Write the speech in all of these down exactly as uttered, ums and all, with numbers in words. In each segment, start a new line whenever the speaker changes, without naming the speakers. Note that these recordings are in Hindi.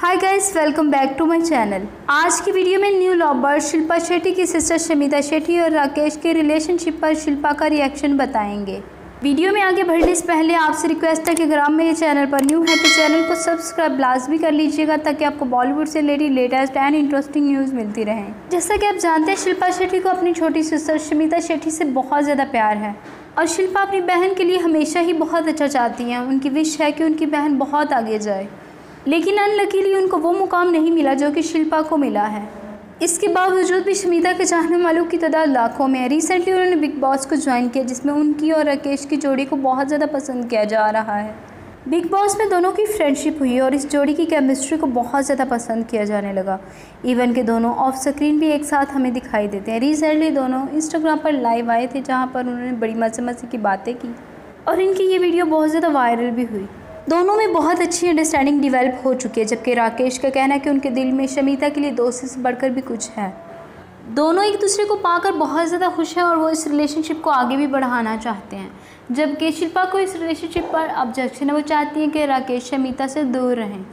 Hi guys, welcome back to my channel. आज की वीडियो में न्यू लवर्स शिल्पा शेट्टी की सिस्टर शमिता शेट्टी और राकेश के रिलेशनशिप पर शिल्पा का रिएक्शन बताएंगे। वीडियो में आगे बढ़ने से पहले आपसे रिक्वेस्ट है कि अगर आप मेरे चैनल पर न्यू हैं तो चैनल को सब्सक्राइब लाजमी कर लीजिएगा ताकि आपको बॉलीवुड से related latest and interesting news मिलती रहें। जैसा कि आप जानते हैं, शिल्पा शेट्टी को अपनी छोटी सिस्टर शमिता शेट्टी से बहुत ज़्यादा प्यार है और शिल्पा अपनी बहन के लिए हमेशा ही बहुत अच्छा चाहती हैं। उनकी विश है कि उनकी बहन बहुत आगे जाए, लेकिन अनलकीली उनको वो मुकाम नहीं मिला जो कि शिल्पा को मिला है। इसके बावजूद भी शमिता के चाहने वालों की तादाद लाखों में है। रिसेंटली उन्होंने बिग बॉस को ज्वाइन किया, जिसमें उनकी और राकेश की जोड़ी को बहुत ज़्यादा पसंद किया जा रहा है। बिग बॉस में दोनों की फ्रेंडशिप हुई और इस जोड़ी की केमिस्ट्री को बहुत ज़्यादा पसंद किया जाने लगा। इवन के दोनों ऑफ स्क्रीन भी एक साथ हमें दिखाई देते हैं। रिसेंटली दोनों इंस्टाग्राम पर लाइव आए थे, जहाँ पर उन्होंने बड़ी मज़े मज़े की बातें की और इनकी ये वीडियो बहुत ज़्यादा वायरल भी हुई। दोनों में बहुत अच्छी अंडरस्टैंडिंग डेवलप हो चुकी है, जबकि राकेश का कहना है कि उनके दिल में शमिता के लिए दोस्ती से बढ़कर भी कुछ है। दोनों एक दूसरे को पाकर बहुत ज़्यादा खुश हैं और वो इस रिलेशनशिप को आगे भी बढ़ाना चाहते हैं। जबकि शिल्पा को इस रिलेशनशिप पर ऑब्जेक्शन है, वो चाहती हैं कि राकेश शमिता से दूर रहें।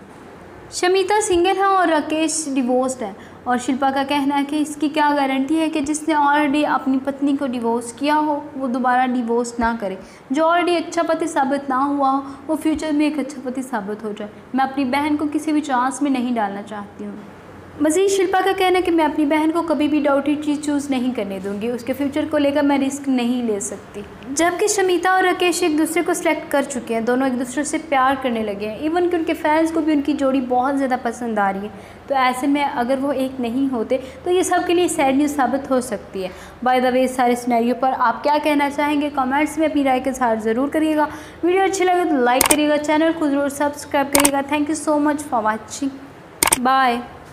शमिता सिंगल है और राकेश डिवोर्स्ड है और शिल्पा का कहना है कि इसकी क्या गारंटी है कि जिसने ऑलरेडी अपनी पत्नी को डिवोर्स किया हो वो दोबारा डिवोर्स ना करे। जो ऑलरेडी अच्छा पति साबित ना हुआ हो वो फ्यूचर में एक अच्छा पति साबित हो जाए। मैं अपनी बहन को किसी भी चांस में नहीं डालना चाहती हूँ। मज़ीद शिल्पा का कहना है कि मैं अपनी बहन को कभी भी डाउटेड चीज़ चूज़ नहीं करने दूंगी। उसके फ्यूचर को लेकर मैं रिस्क नहीं ले सकती। जबकि शमिता और राकेश एक दूसरे को सिलेक्ट कर चुके हैं, दोनों एक दूसरे से प्यार करने लगे हैं। इवन कि उनके फैंस को भी उनकी जोड़ी बहुत ज़्यादा पसंद आ रही है। तो ऐसे में अगर वो एक नहीं होते तो ये सब के लिए सैड न्यूज़ साबित हो सकती है। बाय द वे, इस सारे सिनेरियो पर आप क्या कहना चाहेंगे? कमेंट्स में अपनी राय के साथ ज़रूर करिएगा। वीडियो अच्छी लगे तो लाइक करिएगा, चैनल को ज़रूर सब्सक्राइब करिएगा। Thank you so much for watching. Bye.